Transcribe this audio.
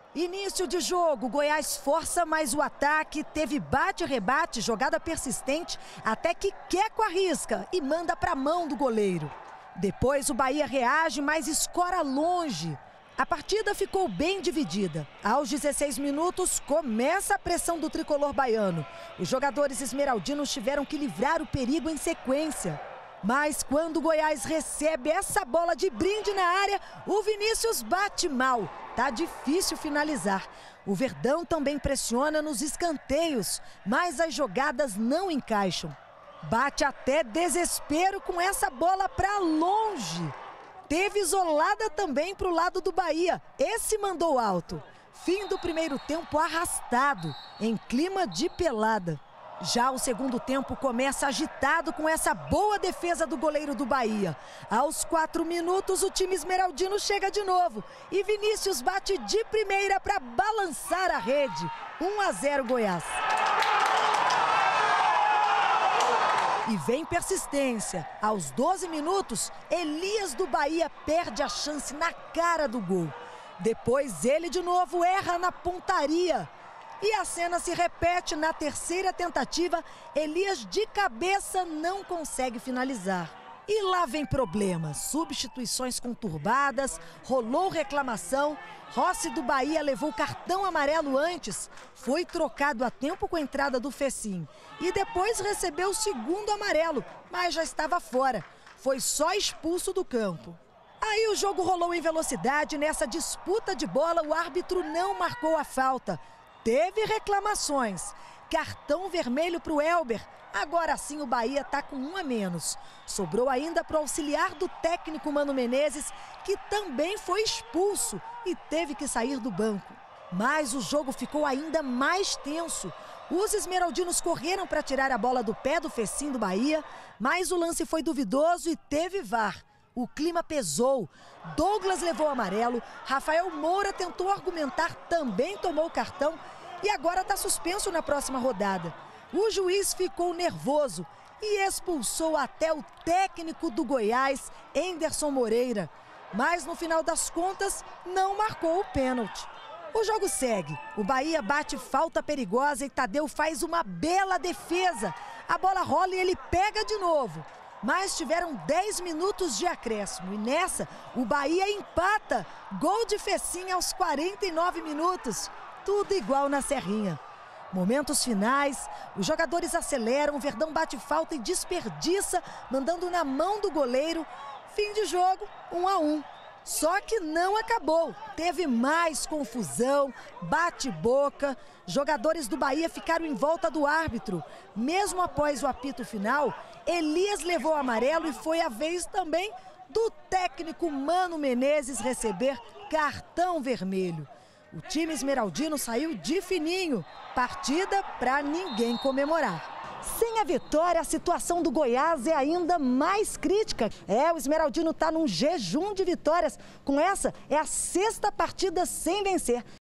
Início de jogo, Goiás força mais o ataque, teve bate-rebate, jogada persistente, até que Queco arrisca e manda para a mão do goleiro. Depois o Bahia reage, mas escora longe. A partida ficou bem dividida. Aos 16 minutos, começa a pressão do tricolor baiano. Os jogadores esmeraldinos tiveram que livrar o perigo em sequência. Mas quando o Goiás recebe essa bola de brinde na área, o Vinícius bate mal. Tá difícil finalizar. O Verdão também pressiona nos escanteios, mas as jogadas não encaixam. Bate até desespero com essa bola para longe. Teve isolada também para o lado do Bahia. Esse mandou alto. Fim do primeiro tempo arrastado, em clima de pelada. Já o segundo tempo começa agitado com essa boa defesa do goleiro do Bahia. Aos 4 minutos, o time esmeraldino chega de novo. E Vinícius bate de primeira para balançar a rede. 1-0 Goiás. E vem persistência. Aos 12 minutos, Elias do Bahia perde a chance na cara do gol. Depois ele de novo erra na pontaria. E a cena se repete na terceira tentativa. Elias de cabeça não consegue finalizar. E lá vem problema. Substituições conturbadas, rolou reclamação. Rossi do Bahia levou cartão amarelo antes. Foi trocado a tempo com a entrada do Fecim. E depois recebeu o segundo amarelo, mas já estava fora. Foi só expulso do campo. Aí o jogo rolou em velocidade. Nessa disputa de bola, o árbitro não marcou a falta. Teve reclamações. Cartão vermelho para o Elber. Agora sim o Bahia está com 1 a menos. Sobrou ainda para o auxiliar do técnico Mano Menezes, que também foi expulso e teve que sair do banco. Mas o jogo ficou ainda mais tenso. Os esmeraldinos correram para tirar a bola do pé do Fecim do Bahia, mas o lance foi duvidoso e teve VAR. O clima pesou. Douglas levou amarelo, Rafael Moura tentou argumentar, também tomou cartão e agora está suspenso na próxima rodada. O juiz ficou nervoso e expulsou até o técnico do Goiás, Enderson Moreira. Mas no final das contas, não marcou o pênalti. O jogo segue. O Bahia bate falta perigosa e Tadeu faz uma bela defesa. A bola rola e ele pega de novo. Mas tiveram 10 minutos de acréscimo e nessa o Bahia empata. Gol de Fecim aos 49 minutos. Tudo igual na Serrinha. Momentos finais, os jogadores aceleram, o Verdão bate falta e desperdiça, mandando na mão do goleiro. Fim de jogo, 1-1. Só que não acabou. Teve mais confusão, bate-boca. Jogadores do Bahia ficaram em volta do árbitro. Mesmo após o apito final, Elias levou amarelo e foi a vez também do técnico Mano Menezes receber cartão vermelho. O time esmeraldino saiu de fininho. Partida para ninguém comemorar. Sem a vitória, a situação do Goiás é ainda mais crítica. O esmeraldino está num jejum de vitórias. Com essa, é a 6ª partida sem vencer.